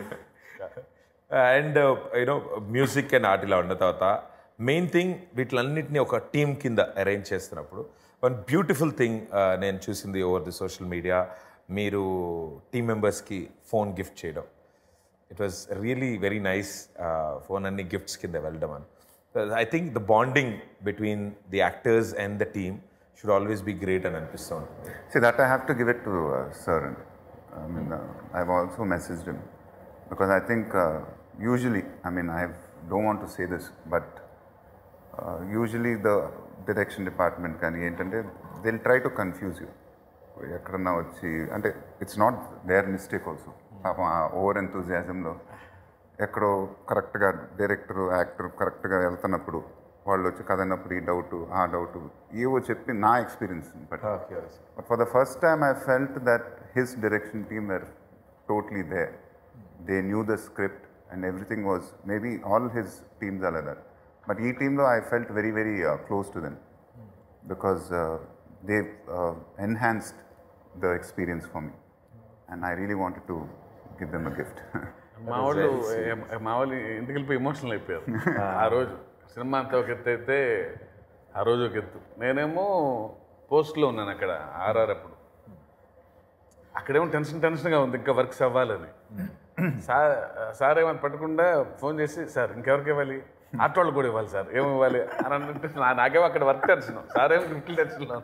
And uh, you know, music and art ఇలా ఉన్న తర్వాత main thing వీటిలన్నింటినీ ఒక team కింద arrange చేస్తున్నప్పుడు one beautiful thing నేను చూసింది over the social media, మీరు team మెంబర్స్కి ఫోన్ గిఫ్ట్ చేయడం. It was really very nice. Phone అన్ని గిఫ్ట్స్ కింద వెళ్ళడం అని. I think the bonding between the actors and the team should always be great అని అనిపిస్తూ ఉంటుంది. See, that I have to give it to uh, sir. I mean, uh, I've also messaged him because I think uh, usually, I mean, I don't want to say this, but uh, usually the direction department can ఏంటంటే they'll try to confuse you. ఎక్కడన్నా వచ్చి అంటే it's not their mistake also. పాపం ఆ over ఎంతూజియాజంలో ఎక్కడో కరెక్ట్గా director actor కరెక్ట్గా వెళ్తున్నప్పుడు వాళ్ళు వచ్చి కదన్నప్పుడు ఈ డౌట్ ఆ డౌట్ ఏవో చెప్పి నా experience but but for the first time I felt that his direction team were totally there. They knew the script and everything was maybe all his teams అలా దట్. బట్ ఈ టీంలో I felt very very close to them because they enhanced the experience for me and I really wanted to give them a gift. మా వాళ్ళు మా వాళ్ళు ఇంటికి వెళ్ళిపోయి emotional అయిపోయారు ఆ రోజు. సినిమా అంతా ఒక ఎత్తు అయితే ఆ రోజు ఒక ఎత్తు. నేనేమో పోస్ట్లో ఉన్నాను అక్కడ ఆర్ఆర్ అప్పుడు. అక్కడేమో టెన్షన్ టెన్షన్గా ఉంది ఇంకా వర్క్స్ అవ్వాలని. సార్ సార్ ఏమైనా పట్టకుండా ఫోన్ చేసి సార్ ఇంకెవరికి ఇవ్వాలి, ఆటో వాళ్ళు కూడా ఇవ్వాలి సార్, ఏమి ఇవ్వాలి అని అంటే నాకేమో అక్కడ వర్క్ టెన్షన్, సార్ ఏమో గిఫ్ట్ టెన్షన్లో.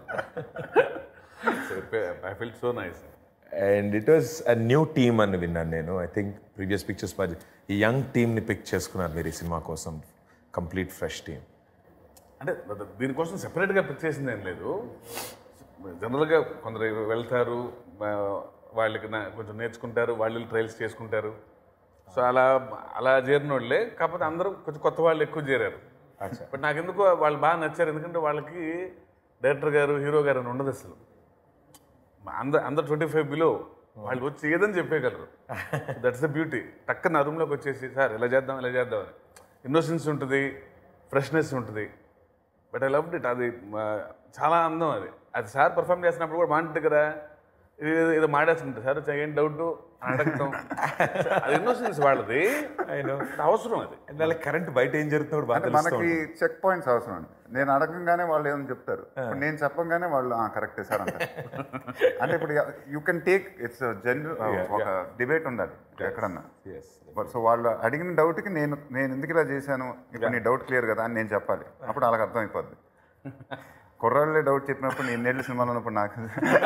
I feel so nice. And it was a new team అని విన్నాను నేను. ఐ థింక్ ప్రీవియస్ పిక్చర్స్ ఈ యంగ్ టీమ్ని పిక్ చేసుకున్నారు మీరు ఈ సినిమా కోసం, కంప్లీట్ ఫ్రెష్ టీమ్. అంటే దీనికోసం సెపరేట్గా పిక్ చేసింది ఏం లేదు. జనరల్గా కొందరు వెళ్తారు, వాళ్ళకి కొంచెం నేర్చుకుంటారు, వాళ్ళు ట్రయల్స్ చేసుకుంటారు. సో అలా అలా చేరిన వాళ్ళే. కాకపోతే అందరూ కొంచెం కొత్త వాళ్ళు ఎక్కువ చేరారు. బట్ నాకు ఎందుకు వాళ్ళు బాగా నచ్చారు, ఎందుకంటే వాళ్ళకి డైరెక్టర్ గారు హీరో గారు అని ఉండదు అసలు. అందరు అందరు ట్వంటీ ఫైవ్ బిలో వాళ్ళు వచ్చి ఏదని చెప్పేయగలరు. That's the beauty. టక్కన నా రూమ్లోకి వచ్చేసి సార్ ఇలా చేద్దాం ఇలా చేద్దాం అని ఇన్నోసెన్స్ ఉంటుంది, ఫ్రెష్నెస్ ఉంటుంది. But I loved it. అది చాలా అందం. అది అది సార్ పర్ఫామ్ చేసినప్పుడు కూడా బాగుంటుంది కదా, ఇది ఏదో మాడేస్తుంటుంది సార్ ఏం డౌట్ అడగటం, అది ఇన్నోసెన్స్ వాళ్ళది అవసరం. అది అది కరెంట్ బయట ఏం జరుగుతుంది అంటే మనకి చెక్ పాయింట్స్ అవసరం అండి. నేను అడగంగానే వాళ్ళు ఏమని చెప్తారు, నేను చెప్పంగానే వాళ్ళు కరెక్టే సార్ అంటారు. అంటే ఇప్పుడు you can take it's general ఒక డిబేట్ ఉండాలి ఎక్కడన్నా. సో వాళ్ళు అడిగిన డౌట్కి నేను నేను ఎందుకు ఇలా చేశాను, ఇప్పుడు నీ డౌట్ క్లియర్ కదా అని నేను చెప్పాలి. అప్పుడు అలాగ అర్థమైపోద్ది. కుర్రాళ్ళే డౌట్ చెప్పినప్పుడు నేను ఎన్నేళ్ళు సినిమాలో ఉన్నప్పుడు నాకు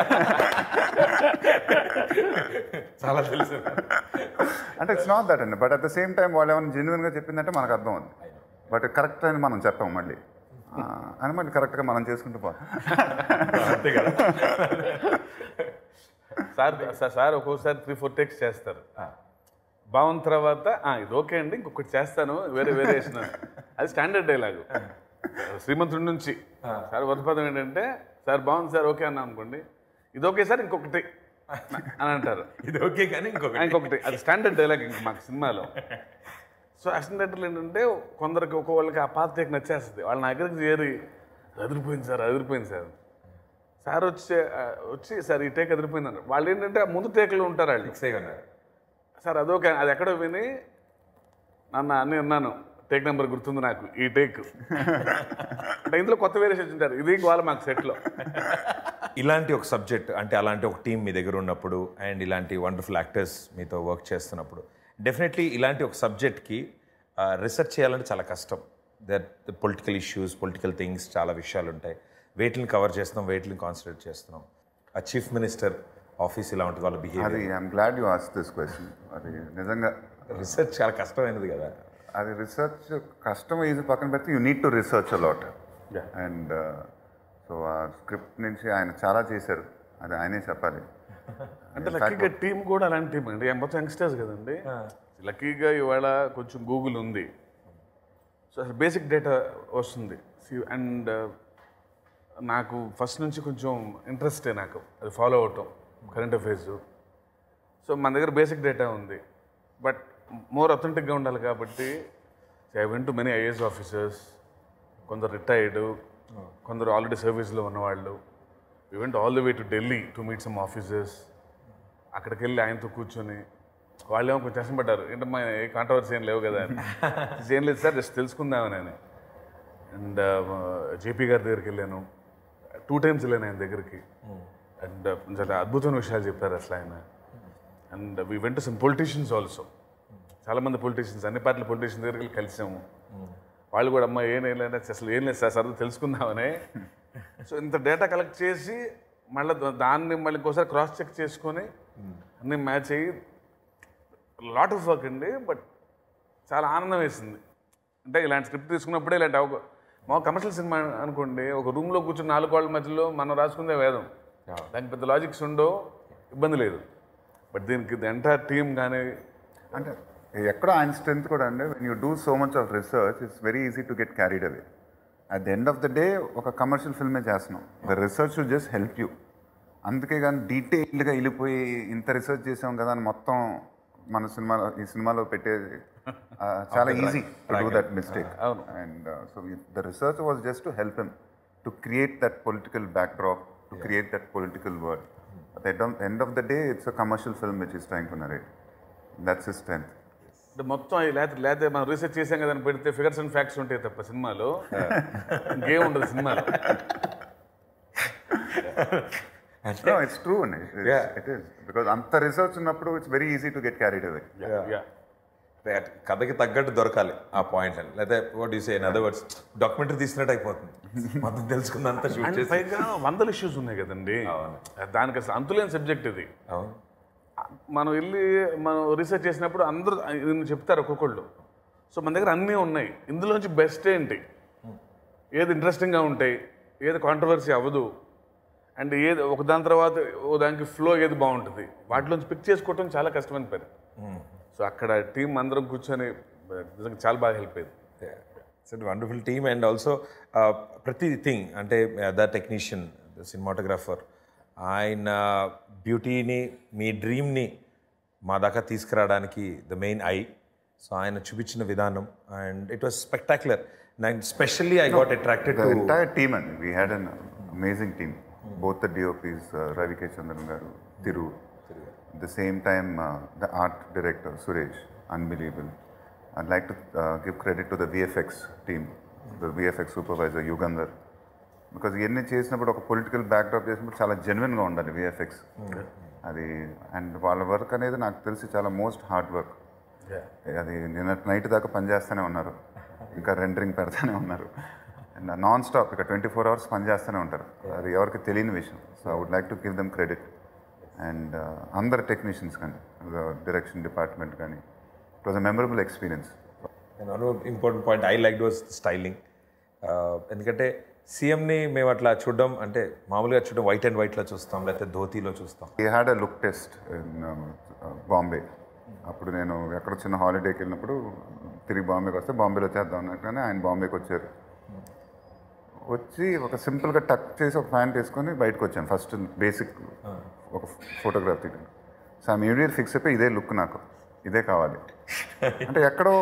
చాలా తెలుసు. అంటే ఇట్స్ నాట్ దట్ అండి. But at the same time వాళ్ళు ఏమైనా జెన్యున్గా చెప్పిందంటే మనకు అర్థం ఉంది. బట్ కరెక్ట్ అని మనం చెప్పాం మళ్ళీ అని మళ్ళీ కరెక్ట్గా మనం చేసుకుంటూ పోతాం. అంతే కదా. సార్ సార్ ఒక్కోసారి త్రీ ఫోర్ టేక్స్ చేస్తారు. బాగున్న తర్వాత ఇది ఓకే అండి ఇంకొకటి చేస్తాను వేరే వేరే వేసిన, అది స్టాండర్డ్ డైలాగు శ్రీమంతుడి నుంచి. సార్ వదపదం ఏంటంటే సార్ బాగుంది సార్ ఓకే అన్నా అనుకోండి, ఇది ఓకే సార్ ఇంకొకటి అని అంటారు. ఇది ఓకే కానీ ఇంకొకటి ఇంకొకటి అది స్టాండర్డ్ డైలాగ్ ఇంక మాకు సినిమాలో. సో అసిస్టెంట్ డైరెక్టర్లు ఏంటంటే కొందరికి ఒక వాళ్ళకి ఆ పాత టేక్ నచ్చేస్తుంది. వాళ్ళ నా దగ్గరికి చేరి అదిరిపోయింది సార్ అదిరిపోయింది సార్. సార్ వచ్చి వచ్చి సార్ ఈ టేక్ అదిరిపోయింది అన్నారు. వాళ్ళు ఏంటంటే ముందు టేక్లో ఉంటారు వాళ్ళు ఫిక్స్ అయ్యి ఉన్నారు. సార్ అదొక అది ఎక్కడో విని నన్ను అన్నీ అన్నాను టేక్ నెంబర్ గుర్తుంది నాకు ఈ టేక్ అంటే ఇందులో కొత్త వేరియేషన్ ఉంటారు. ఇది వాళ్ళ మాకు సెట్లో. ఇలాంటి ఒక సబ్జెక్ట్ అంటే అలాంటి ఒక టీం మీ దగ్గర ఉన్నప్పుడు అండ్ ఇలాంటి వండర్ఫుల్ యాక్టర్స్ మీతో వర్క్ చేస్తున్నప్పుడు డెఫినెట్లీ ఇలాంటి ఒక సబ్జెక్ట్కి రీసెర్చ్ చేయాలంటే చాలా కష్టం. That political issues political things చాలా విషయాలు ఉంటాయి. వేటిని కవర్ చేస్తున్నాం, వేటిని కాన్సన్ట్రేట్ చేస్తున్నాం. ఆ చీఫ్ మినిస్టర్ ఆఫీస్ ఇలా ఉంటుంది వాళ్ళ బిహేవియర్. అది I'm glad you asked this question. అది నిజంగా రీసెర్చ్ చాలా కష్టమైనది కదా. అది రీసెర్చ్ కష్టం ఈజీ పక్కన పెడితే you need to research a lot. And so ఆ స్క్రిప్ట్ నుంచి ఆయన చాలా చేశారు, అది ఆయనే చెప్పాలి. అంటే లక్కీగా టీం కూడా అలాంటి టీం అండి, మొత్తం యంగ్స్టర్స్ కదండి. లక్కీగా ఇవాళ కొంచెం గూగుల్ ఉంది, సో అసలు బేసిక్ డేటా వస్తుంది. అండ్ నాకు ఫస్ట్ నుంచి కొంచెం ఇంట్రెస్టే నాకు అది ఫాలో అవటం కరెంట్ అఫైర్స్. సో మన దగ్గర బేసిక్ డేటా ఉంది, బట్ మోర్ అథెంటిక్గా ఉండాలి కాబట్టి I went to many IAS officers, కొందరు రిటైర్డ్, కొందరు ఆల్రెడీ సర్వీస్లో ఉన్నవాళ్ళు. We went all the way to Delhi to meet some officers. అక్కడికి వెళ్ళి ఆయనతో కూర్చొని వాళ్ళేమో కొంచెం టెన్షన్ పడ్డారు, ఏంటమ్మా ఏ కాంట్రవర్సీ ఏం లేవు కదా అని. ఏం లేదు సార్ జస్ట్ తెలుసుకుందామని అని. అండ్ జేపీ గారి దగ్గరికి వెళ్ళాను, టూ టైమ్స్ వెళ్ళాను ఆయన దగ్గరికి. అండ్ చాలా అద్భుతమైన విషయాలు చెప్పారు అసలు ఆయన. And we went to some politicians also, చాలామంది పొలిటీషియన్స్, అన్ని పార్టీల పొలిటీషియన్స్ దగ్గరికి కలిసాము. వాళ్ళు కూడా అమ్మ ఏం లేదు అసలు ఏం లేదు సార్ సరదా తెలుసుకుందామని సో ఇంత డేటా కలెక్ట్ చేసి మళ్ళీ దాన్ని మళ్ళీ ఇంకోసారి క్రాస్ చెక్ చేసుకొని అన్నీ మ్యాచ్ అయ్యి లాట్ ఆఫ్ వర్క్ అండి. బట్ చాలా ఆనందం వేసింది. అంటే ఇలాంటి స్క్రిప్ట్ తీసుకున్నప్పుడే ఇలాంటి ఒక మా కమర్షియల్ సినిమా అనుకోండి, ఒక రూమ్లో కూర్చొని నాలుగు వాళ్ళ మధ్యలో మనం రాసుకుందే వేదం, దానికి పెద్ద లాజిక్స్ ఉండో ఇబ్బంది లేదు. బట్ దీనికి ఎంటైర్ టీమ్ కానీ అంటే ఎక్కడ ఆయన స్ట్రెంత్ కూడా అండి, when you do so much of research it's very easy to get carried away. At the end of the day ఒక కమర్షియల్ ఫిల్మే చేస్తున్నాం, the research will just help you. అందుకే కానీ డీటెయిల్డ్గా వెళ్ళిపోయి ఇంత రీసెర్చ్ చేసాం కదా అని మొత్తం మన సినిమాలో ఈ సినిమాలో పెట్టేది చాలా easy to do that mistake. And so the research was just to help him to create that political backdrop, to create that political world. At the end of the day, it's a commercial film which is trying to narrate. That's his strength. అంటే మొత్తం లేకపోతే లేకపోతే మనం research చేసాం కదా అని పెడితే figures and facts ఉంటాయి తప్ప సినిమాలో ఇంకేం ఉండదు సినిమాలో. No, it's true. It is, yeah. It is. Because అంత రీసెర్చ్ ఉన్నప్పుడు it's very easy to get carried away. Yeah. Yeah. కథకి తగ్గట్టు దొరకాలి ఆ పాయింట్ అని, లేదా what you say in other words documentary తీసినట్టు అయిపోతుంది. మొత్తం తెలుసుకున్నంత షూట్ చేసి పైగా వందల ఇష్యూస్ ఉన్నాయి కదండి, దానికి అసలు అంతులేని సబ్జెక్ట్ ఇది. అవును, మనం వెళ్ళి మనం రీసెర్చ్ చేసినప్పుడు అందరూ చెప్తారు ఒక్కొక్కళ్ళు. సో మన దగ్గర అన్నీ ఉన్నాయి, ఇందులోంచి బెస్ట్ ఏంటి, ఏది ఇంట్రెస్టింగ్గా ఉంటాయి, ఏది కాంట్రవర్సీ అవ్వదు, అండ్ ఏది ఒక దాని తర్వాత ఓ దానికి ఫ్లో ఏది బాగుంటుంది, వాటిలోంచి పిక్ చేసుకోవటం చాలా కష్టమైన పని. సో అక్కడ టీం అందరం కూర్చొని నిజంగా చాలా బాగా హెల్ప్ అయింది. It's wonderful team. And also ప్రతి థింగ్ అంటే ద టెక్నీషియన్, ద సినిమాటోగ్రాఫర్, ఆయన బ్యూటీని, మీ డ్రీమ్ని మా దాకా తీసుకురావడానికి ద మెయిన్ ఐ. సో ఆయన చూపించిన విధానం and it was spectacular. And specially I got attracted to the entire team, and we had an amazing team. Both the D O Ps, uh, Ravi K. Chandran garu, Thiru. At the same time, uh, the art director Suresh, unbelievable. I'd like to uh, give credit to the V F X team, the V F X supervisor Yugandhar, because ఇవన్నీ చేసినప్పుడు ఒక political backdrop చేసినప్పుడు చాలా జెన్యున్గా ఉండాలి V F X అది. And వాళ్ళ work అనేది నాకు తెలిసి చాలా మోస్ట్ హార్డ్ వర్క్. అది నిన్న నైట్ దాకా పనిచేస్తూనే ఉన్నారు, ఇంకా రెండరింగ్ పెడతానే ఉన్నారు, అండ్ నాన్ స్టాప్ ఇక ట్వంటీ ఫోర్ అవర్స్ పనిచేస్తూనే ఉంటారు. అది ఎవరికి తెలియని విషయం. So I would like to give them credit. And అందరు టెక్నీషియన్స్ కానీ, డైరెక్షన్ డిపార్ట్మెంట్ కానీ, it was a memorable experience. Important point I like was styling. ఎందుకంటే సీఎంని మేము అట్లా చూడడం అంటే మామూలుగా చూడడం వైట్ అండ్ వైట్లో చూస్తాం, లేకపోతే ధోతీలో చూస్తాం. He had a look test in Bombay. అప్పుడు నేను ఎక్కడ చిన్న హాలిడేకి వెళ్ళినప్పుడు తిరిగి బాంబేకి వస్తే బాంబేలో చేద్దాం అన్నట్టుగానే ఆయన బాంబేకి వచ్చారు. వచ్చి ఒక సింపుల్గా టక్ చేసి ఒక ప్యాంట్ వేసుకొని బయటకు వచ్చాను ఫస్ట్ బేసిక్ ఒక ఫోటోగ్రాఫ్ తీయడం. సో ఆ ఇమీడియట్ ఫిక్స్ అయిపోయి ఇదే లుక్, నాకు ఇదే కావాలి అంటే ఎక్కడో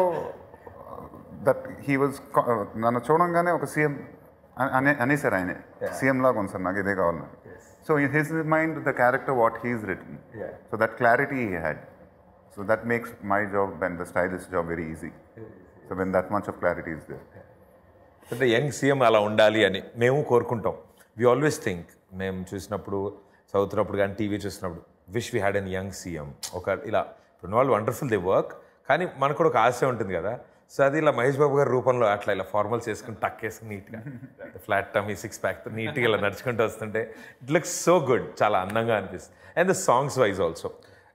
దట్ హీ వాజ్ నన్ను చూడంగానే ఒక సీఎం అనే అనేసారు ఆయనే, సీఎం లాగా ఉంది సార్, నాకు ఇదే కావాలి నాకు. So in his mind the character what he's written, so that clarity he had. So that makes my job and the stylist job very easy. So when that much of clarity is there. అంటే young CM అలా ఉండాలి అని మేము కోరుకుంటాం. We always think, మేము చూసినప్పుడు చదువుతున్నప్పుడు కానీ టీవీ చూసినప్పుడు wish we had an young CM. ఒక ఇలా ఇప్పుడు వాళ్ళు వండర్ఫుల్ దే వర్క్, కానీ మనకు కూడా ఒక ఆశ ఉంటుంది కదా. సో అది ఇలా మహేష్ బాబు గారి రూపంలో అట్లా ఇలా ఫార్మల్స్ వేసుకుని టక్ వేసుకుని నీట్గా ఫ్లాట్ టమీ సిక్స్ ప్యాక్ నీట్గా ఇలా నడుచుకుంటూ వస్తుంటే ఇట్ లుక్స్ సో గుడ్, చాలా అందంగా అనిపిస్తుంది. And the songs wise also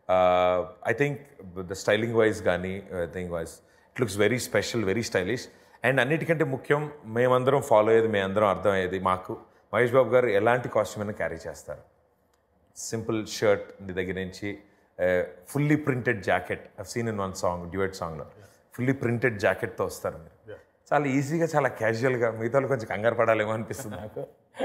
I think the styling wise కానీ I think wise it looks very special, very stylish. And అన్నిటికంటే ముఖ్యం మేమందరం ఫాలో అయ్యేది, మేమందరం అర్థమయ్యేది, మాకు మహేష్ బాబు గారు ఎలాంటి కాస్ట్యూమ్ అయినా క్యారీ చేస్తారు. సింపుల్ షర్ట్ దగ్గర నుంచి fully printed jacket, I've seen in one song, duet సాంగ్లో ఫుల్లీ ప్రింటెడ్ జాకెట్తో వస్తారు మీరు. చాలా ఈజీగా, చాలా క్యాజువల్గా. మిగతా కొంచెం కంగారు పడాలేమో అనిపిస్తుంది నాకు.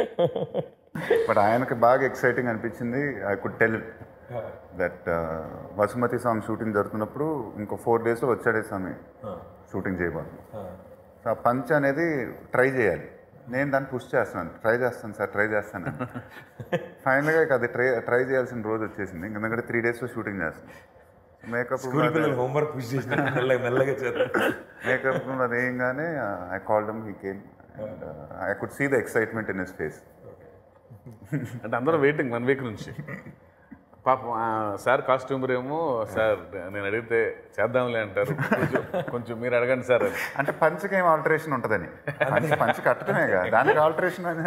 బట్ ఆయనకి బాగా ఎక్సైటింగ్ అనిపించింది. I could tell that Vasumathi song shooting జరుగుతున్నప్పుడు ఇంకో ఫోర్ డేస్లో వచ్చాడే స్వామి షూటింగ్ చేయబోతుంది. సో ఆ పంచ్ అనేది ట్రై చేయాలి. నేను దాన్ని పుష్ చేస్తున్నాను, ట్రై చేస్తాను సార్, ట్రై చేస్తాను. ఫైనల్గా ఇక అది ట్రై ట్రై చేయాల్సిన రోజు వచ్చేసింది. ఎందుకంటే త్రీ డేస్లో షూటింగ్ చేస్తాను. మేకప్ హోంవర్క్ పుష్ చేసి మెల్లగా మేకప్ అది వేయంగానే I called him, he came and I could see the excitement in his face. అంటే అందరూ వెయిటింగ్ వన్ వీక్ నుంచి. పాపం సార్ కాస్ట్యూమర్ ఏమో సార్ నేను అడిగితే చేద్దాంలే అంటారు, కొంచెం కొంచెం మీరు అడగండి సార్ అని. అంటే పంచకి ఏం ఆల్టరేషన్ ఉంటుందని, పంచి పంచి కట్టడమే కదా, దానికి ఆల్టరేషన్ అని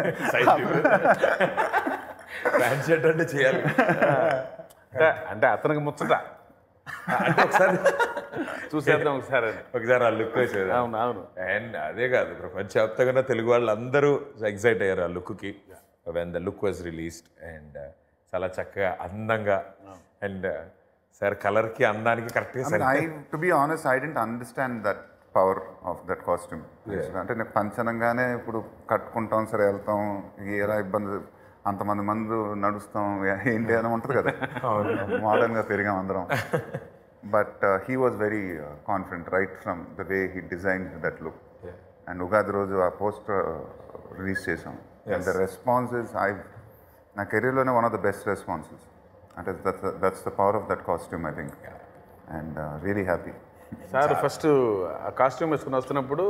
ప్యాంట్ షర్ట్ అంటే చేయాలి అంటే అంటే అతనికి ముచ్చట అంటే ఒకసారి చూసేద్దాం ఒకసారి అని. ఒకసారి ఆ లుక్ వేసేది. అవును అవును అండ్ అదే కాదు, ప్రపంచవ్యాప్తంగా తెలుగు వాళ్ళు అందరూ ఎగ్జైట్ అయ్యారు ఆ లుక్కి when the look was released. And చాలా చక్కగా అందంగా అండ్ సార్ కలర్కి అందానికి కరెక్ట్గా. I to be honest I didn't understand that power of that costume. అంటే నేను పంచనంగానే ఇప్పుడు కట్టుకుంటాం సరే వెళ్తాం, ఎలా ఇబ్బంది అంతమంది మంది నడుస్తాం ఏంటి అని ఉంటుంది కదా, మోడర్న్గా పెరిగాం అందరం. But he was very confident right from the way he design that look. And Ugadi రోజు ఆ పోస్టర్ రిలీజ్ చేసాం. అండ్ ద రెస్పాన్సెస్ ఐ నా కెరీర్లోనే one of the best responses. అంటే that's that's the power of that costume I think. And really happy. Sir first ఆ costume వేసుకుని వస్తున్నప్పుడు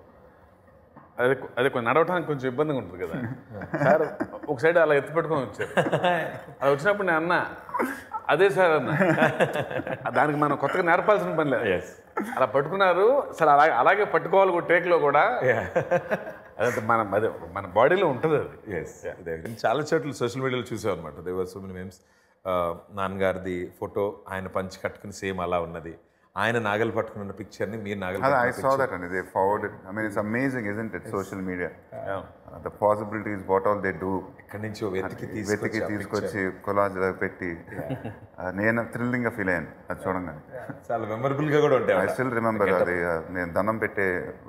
అదే అదే కొంచెం నడవడానికి కొంచెం ఇబ్బందిగా ఉంటుంది కదా సార్, ఒక సైడ్ అలా ఎత్తి పెట్టుకొని వచ్చారు. అలా వచ్చినప్పుడు నేను అన్నా అదే సార్ అన్న, దానికి మనం కొత్తగా నేర్పాల్సిన పని లేదు, అలా పట్టుకున్నారు సార్, అలాగే అలాగే పట్టుకోవాలి టేక్లో కూడా. అదంతా మన అదే మన బాడీలో ఉంటుంది అది. ఎస్ చాలా చోట్ల సోషల్ మీడియాలో చూసాం అనమాట. There were so many memes. నాన్నగారిది ఫోటో ఆయన పంచి కట్టుకుని సేమ్ అలా ఉన్నది, ఆయన నాగలు పట్టుకున్న పిక్చర్ని మీరు నాగలు. I saw that and they forwarded. I mean, it's amazing, isn't it? Social media. Yeah. Uh, the possibilities, what all they do. ఎక్కడి నుంచో వెతికి వెతికి తీసుకొచ్చి కొలాజ్ పెట్టి నేను థ్రిల్లింగ్గా ఫీల్ అయ్యాను అది చూడంగానే. చాలా మెమరబుల్గా కూడా ఉంటాయి. ఐ స్టిల్ రిమెంబర్ అది నేను దండం పెట్టే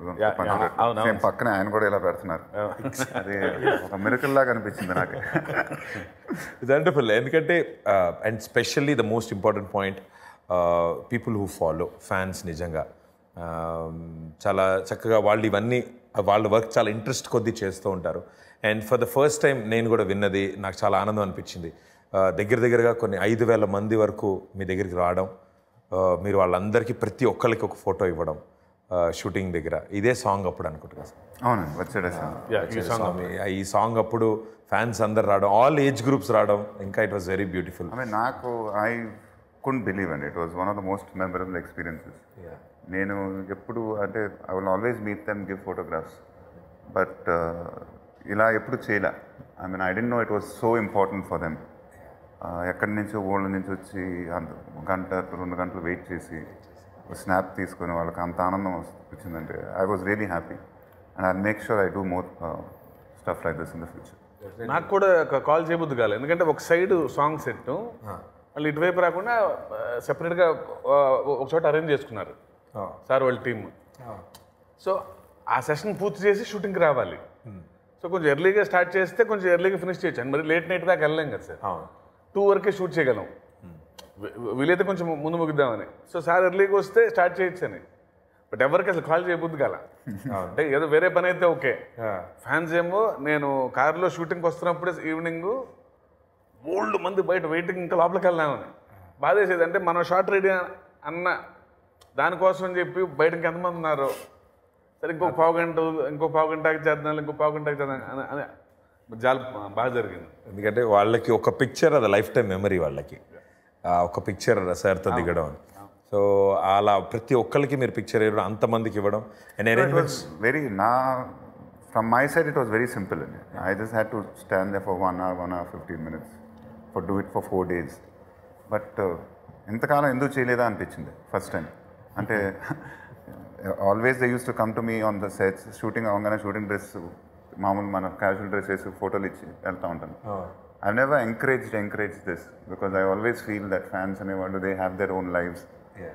పక్కనే ఆయన కూడా ఇలా పెడుతున్నారు. అది ఒక మిరకల్ లాగా అనిపించింది నాకు. వండర్ఫుల్. ఎందుకంటే and specially the most important point, people who follow fans నిజంగా చాలా చక్కగా వాళ్ళు ఇవన్నీ వాళ్ళ వర్క్ చాలా ఇంట్రెస్ట్ కొద్దీ చేస్తూ ఉంటారు. And for the first time నేను కూడా విన్నది నాకు చాలా ఆనందం అనిపించింది. దగ్గర దగ్గరగా కొన్ని ఐదు వేల మంది వరకు మీ దగ్గరికి రావడం, మీరు వాళ్ళందరికీ ప్రతి ఒక్కరికి ఒక ఫోటో ఇవ్వడం షూటింగ్ దగ్గర. ఇదే సాంగ్ అప్పుడు అనుకుంటున్నా సార్. అవునండి, వచ్చాడే సాంగ్. ఈ సాంగ్ అప్పుడు ఫ్యాన్స్ అందరు రావడం, ఆల్ ఏజ్ గ్రూప్స్ రావడం, ఇంకా it was very beautiful. I mean నాకు I couldn't believe and it was one of the most memorable experiences. Yeah. నేను ఎప్పుడు అంటే I will always meet them, give photographs, but ఇలా ఎప్పుడు చేయలే. I mean I didn't know it was so important for them. ఎక్కడి నుంచో ఊళ్ళ నుంచి వచ్చి అంత గంట రెండు గంటలు వెయిట్ చేసి స్నాప్ తీసుకొని వాళ్ళకి అంత ఆనందం వచ్చిందంటే I was really happy. And I make sure I do more stuff like this in the future. నాకు కూడా కాల్ చేయబుద్ది కాలేదు, ఎందుకంటే ఒక సైడ్ సాంగ్ సెట్ మళ్ళీ ఇటువైపు రాకుండా సెపరేట్గా ఒక చోట అరేంజ్ చేసుకున్నారు సార్ వాళ్ళ టీమ్. సో ఆ సెషన్ పూర్తి చేసి షూటింగ్కి రావాలి. సో కొంచెం ఎర్లీగా స్టార్ట్ చేస్తే కొంచెం ఎర్లీగా ఫినిష్ చేయొచ్చు. మరి లేట్ నైట్ దాకా వెళ్ళలేం కదా సార్, టూ వరకే షూట్ చేయగలం, వీలైతే కొంచెం ముందు ముగిద్దామని. సో సార్ ఎర్లీగా వస్తే స్టార్ట్ చేయొచ్చు అని, బట్ ఎవరికి అసలు కాల్ చేయబుద్ది కాల. అంటే ఏదో వేరే పని అయితే ఓకే. ఫ్యాన్స్ ఏమో నేను కారులో షూటింగ్కి వస్తున్నప్పుడే ఈవినింగ్ ఓల్డ్ మంది బయట వెయిటింగ్, ఇంకా లోపలికి వెళ్దామని బాధేసేది. అంటే మనం షార్ట్ రెడీ అన్న దానికోసం అని చెప్పి బయట ఇంకెంతమంది ఉన్నారు, సరే ఇంకొక పావు గంట ఇంకో పావు గంటకి చేద్దాం ఇంకో పావు గంటకి చేద్దాం అని చాలా బాగా జరిగింది. ఎందుకంటే వాళ్ళకి ఒక పిక్చర్ అది లైఫ్ టైం మెమరీ, వాళ్ళకి ఒక పిక్చర్ సార్తో దిగడం అని. సో అలా ప్రతి ఒక్కరికి మీరు పిక్చర్ ఇవ్వడం, అంతమందికి ఇవ్వడం. అండ్ అరేంజ్మెంట్స్ వెరీ నా from my side it was very simple అండి. I just had to stand there for one hour one hour fifteen minutes for do it for four days. But ఇంతకాలం ఎందుకు చేయలేదా అనిపించింది first time. అంటే always they use to come to me on the sets, shooting అవగానే shooting dress మామూలు మన casual dress వేసి ఫోటోలు ఇచ్చి వెళ్తూ ఉంటాను. I never encouraged encourage this because I always feel that fans అనేవాళ్ళు they have their own lives.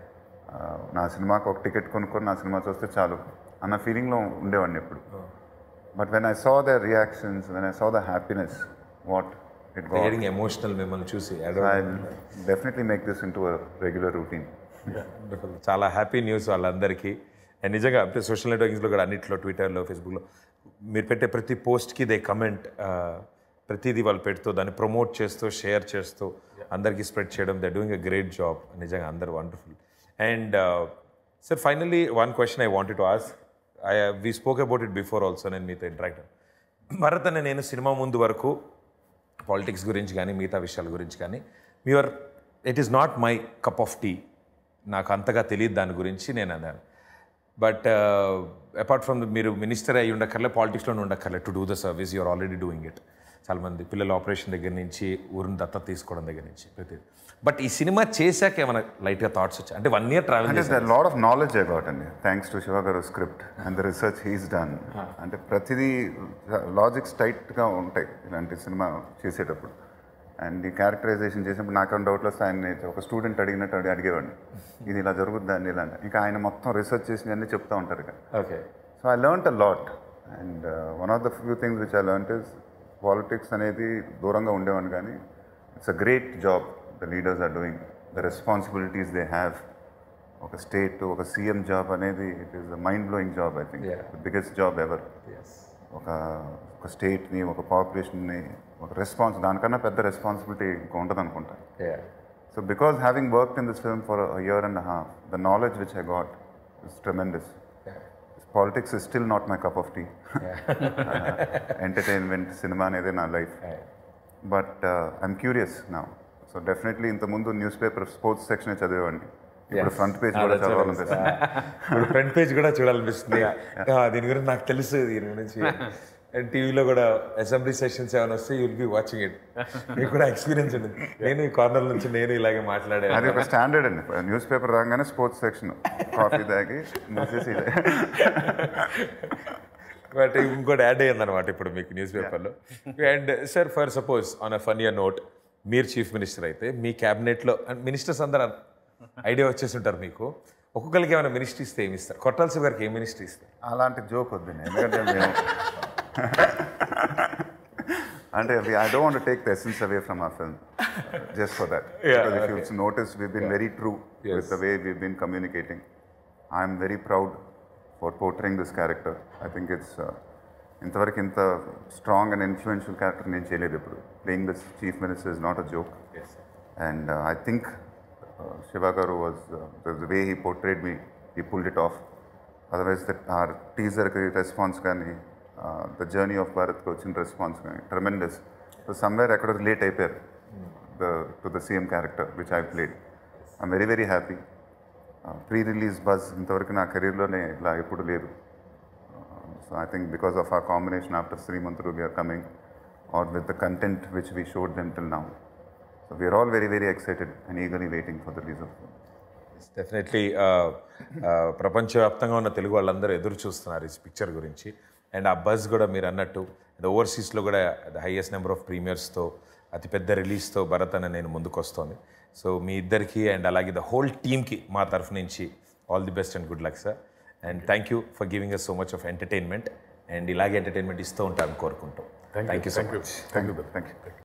నా సినిమాకి ఒక టికెట్ కొనుక్కొని నా సినిమా చూస్తే చాలు అన్న ఫీలింగ్లో ఉండేవాడిని ఎప్పుడు. But when I saw the reactions, when I saw the happiness what it got emotional మిమ్మల్ని చూసి I definitely make this into a regular routine. చాలా హ్యాపీ న్యూస్ వాళ్ళందరికీ. అండ్ నిజంగా అంటే సోషల్ నెట్వర్కింగ్స్లో కూడా అన్నింటిలో, ట్విట్టర్లో, ఫేస్బుక్లో మీరు పెట్టే ప్రతి పోస్ట్కి దే కమెంట్, ప్రతిదీ వాళ్ళు పెడుతూ దాన్ని ప్రమోట్ చేస్తూ షేర్ చేస్తూ అందరికీ స్ప్రెడ్ చేయడం. They doing a great job. నిజంగా అందరూ wonderful. And sir finally one question I wanted to ask. I we spoke about it before also, నేను మీతో ఇంటరాక్ట్. భరత్ అనే నేను సినిమా ముందు వరకు పాలిటిక్స్ గురించి కానీ మిగతా విషయాల గురించి కానీ your it is not my cup of tea, నాకు అంతగా తెలియదు దాని గురించి నేను అన్నాను. బట్ అపార్ట్ ఫ్రమ్ మీరు మినిస్టర్ అయ్యి ఉండక్కర్లే, పాలిటిక్స్లోనే ఉండక్కర్లే, to do the service you're already doing it. చాలామంది పిల్లల ఆపరేషన్ దగ్గర నుంచి ఊరిని దత్తత తీసుకోవడం దగ్గర నుంచి ప్రతిదీ. బట్ ఈ సినిమా చేశాక ఏమైనా లైట్గా థాట్స్ వచ్చాయి? అంటే వన్ ఇయర్ ట్రావెల్ అంటే the lot of knowledge I got అండి, thanks to Shiva garu script and the research he's done. అంటే ప్రతిదీ లాజిక్స్ టైట్గా ఉంటాయి ఇలాంటి సినిమా చేసేటప్పుడు. అండ్ ఈ క్యారెక్టరైజేషన్ చేసినప్పుడు నాకేమైనా డౌట్లు వస్తే ఆయన ఒక స్టూడెంట్ అడిగినట్టు అడిగి అడిగేవాడిని, ఇది ఇలా జరుగుద్దా అని ఇలా అంటే. ఇంకా ఆయన మొత్తం రీసెర్చ్ చేసి అన్నీ చెప్తూ ఉంటారు ఇక. Okay. So I learnt a lot. And one of the few things which I learnt is politics అనేది దూరంగా ఉండేవాడిని, కానీ it's a great job the leaders are doing, the responsibilities they have. ఒక స్టేట్ ఒక సీఎం జాబ్ అనేది it is the mind blowing job, I think the biggest job ever. ఒక ఒక స్టేట్ని ఒక పాపులేషన్ని ఒక రెస్పాన్స్, దానికన్నా పెద్ద రెస్పాన్సిబిలిటీ ఇంకా ఉండదు అనుకుంటా. So because having worked in this film for a year and half, the knowledge which I got is tremendous. Politics is still not my cup of tea. Entertainment cinema అనేది నా life. But I'm curious now. So definitely ఇంతకుముందు newspaper sports section చదివేవాడిని, ఇప్పుడు front page కూడా చదవాలనిపిస్తుంది. ఇప్పుడు front page కూడా చూడాలనిపిస్తుంది. దీని గురించి నాకు తెలుసు, దీని గురించి. అండ్ టీవీలో కూడా అసెంబ్లీ సెషన్స్ ఏమైనా వస్తే యూల్ బి వాచింగ్ ఇట్. మీకు కూడా ఎక్స్పీరియన్స్ ఉంటుంది. నేను ఈ కార్నర్ నుంచి నేను ఇలాగే మాట్లాడే, అది ఒక స్టాండర్డ్ అండి. న్యూస్ పేపర్ రాగానే స్పోర్ట్స్ సెక్షన్, కాఫీ తాగి మూసేసి. బట్ ఇంకోటి యాడ్ అయ్యింది అనమాట ఇప్పుడు మీకు న్యూస్ పేపర్లో. And sir, for suppose on a funnier note, మీరు చీఫ్ మినిస్టర్ అయితే మీ క్యాబినెట్లో మినిస్టర్స్ అందరూ ఐడియా వచ్చేసి ఉంటారు మీకు. ఒక్కొక్కరికి ఏమైనా మినిస్ట్రీ ఇస్తే ఏమి ఇస్తారు? కొట్టాల శివ గారికి ఏ మినిస్ట్రీ ఇస్తారు? అలాంటి జోక్ వద్దండి, ఎందుకంటే మేము అంటే I don't want to take the essence away from our film just for that. Because if you notice we been very true with the way we been communicating. I am very proud for portraying this character. I think it's ఇంతవరకు ఇంత strong and influential character నేను చేయలేదు ఇప్పుడు. Playing this chief minister is not a joke. And I think Shiva Garu was uh, the, the way he portrayed me, he pulled it off. Otherwise, that our teaser response కానీ uh, the journey of Bharat ko వచ్చిన response కానీ tremendous. So somewhere I could relate అయిపోయారు the to the C M character which I played. I'm very very happy. Uh, pre-release buzz ఇంతవరకు నా కెరీర్లోనే ఇలా ఎప్పుడు లేదు. Uh, so I think because of our combination after Srimanthru we are coming, or with the content which we showed them till now. So we are all very, very excited and eagerly waiting for the release of film. Definitely ప్రపంచవ్యాప్తంగా ఉన్న తెలుగు వాళ్ళందరూ ఎదురు చూస్తున్నారు ఈ picture గురించి. And ఆ buzz కూడా మీరు అన్నట్టు ఓవర్సీస్లో కూడా ద హైయెస్ట్ నెంబర్ ఆఫ్ ప్రీమియర్స్తో అతిపెద్ద రిలీజ్తో భరత్ అనే నేను ముందుకు వస్తుంది. సో మీ ఇద్దరికి అండ్ అలాగే ద హోల్ టీమ్కి మా తరఫు నుంచి all the best and good luck sir. And thank you for giving us so much of entertainment. And ఇలాగే ఎంటర్టైన్మెంట్ ఇస్తూ ఉంటారని కోరుకుంటాం. Thank you so much. Thank you. Thank you.